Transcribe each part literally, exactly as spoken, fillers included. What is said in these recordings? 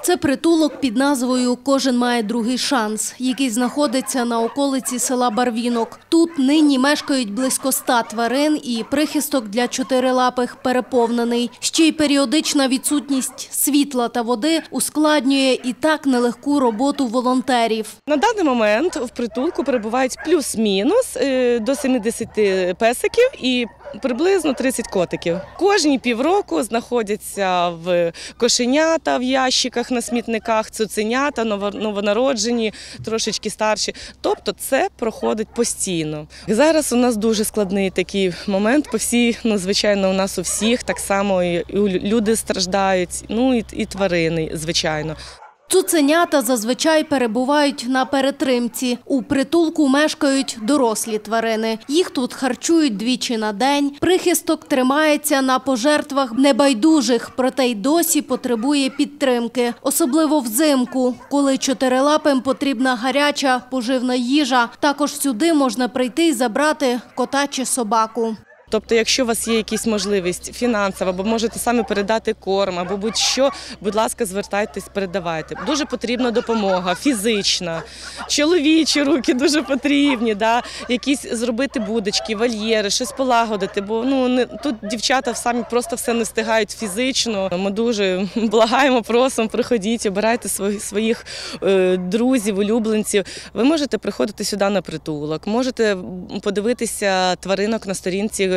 Це притулок під назвою «Кожен має другий шанс», який знаходиться на околиці села Барвінок. Тут нині мешкають близько ста тварин і прихисток для чотирилапих переповнений. Ще й періодична відсутність світла та води ускладнює і так нелегку роботу волонтерів. На даний момент в притулку перебувають плюс-мінус до сімдесят песиків і приблизно тридцять котиків. Кожні півроку знаходяться в кошенята в ящиках на смітниках, цуценята, новонароджені, трошечки старші. Тобто це проходить постійно. Зараз у нас дуже складний такий момент. По всій, ну, звичайно, у нас у всіх так само і люди страждають, ну і, і тварини, звичайно. Цуценята зазвичай перебувають на перетримці. У притулку мешкають дорослі тварини. Їх тут харчують двічі на день. Прихисток тримається на пожертвах небайдужих, проте й досі потребує підтримки. Особливо взимку, коли чотирилапим потрібна гаряча поживна їжа. Також сюди можна прийти і забрати кота чи собаку. Тобто, якщо у вас є якась можливість фінансова, або можете самі передати корм, або будь-що, будь ласка, звертайтесь, передавайте. Дуже потрібна допомога, фізична, чоловічі руки дуже потрібні, да? Якісь зробити будочки, вольєри, щось полагодити, бо ну, не, тут дівчата самі просто все не встигають фізично. Ми дуже благаємо, просимо, приходіть, обирайте своїх, своїх е, друзів, улюбленців. Ви можете приходити сюди на притулок, можете подивитися тваринок на сторінці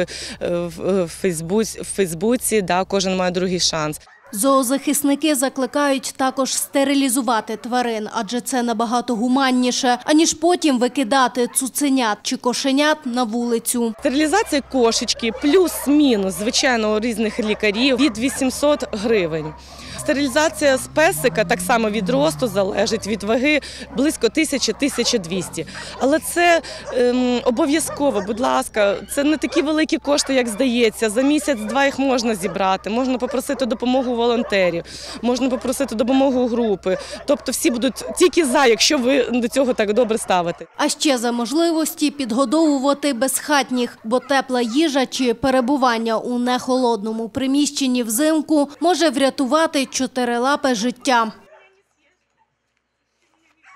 в Фейсбуці, в Фейсбуці, да, кожен має другий шанс. Зоозахисники закликають також стерилізувати тварин, адже це набагато гуманніше, аніж потім викидати цуценят чи кошенят на вулицю. Стерилізація кошечки плюс-мінус, звичайно, у різних лікарів від вісімсот гривень. Стерилізація з песика так само від росту залежить, від ваги близько тисяча - тисяча двісті. Але це ем, обов'язково, будь ласка, це не такі великі кошти, як здається. За місяць-два їх можна зібрати, можна попросити допомогу волонтерів, можна попросити допомогу групи. Тобто всі будуть тільки за, якщо ви до цього так добре ставите. А ще за можливості підгодовувати безхатніх, бо тепла їжа чи перебування у нехолодному приміщенні взимку може врятувати чотирилапе життя.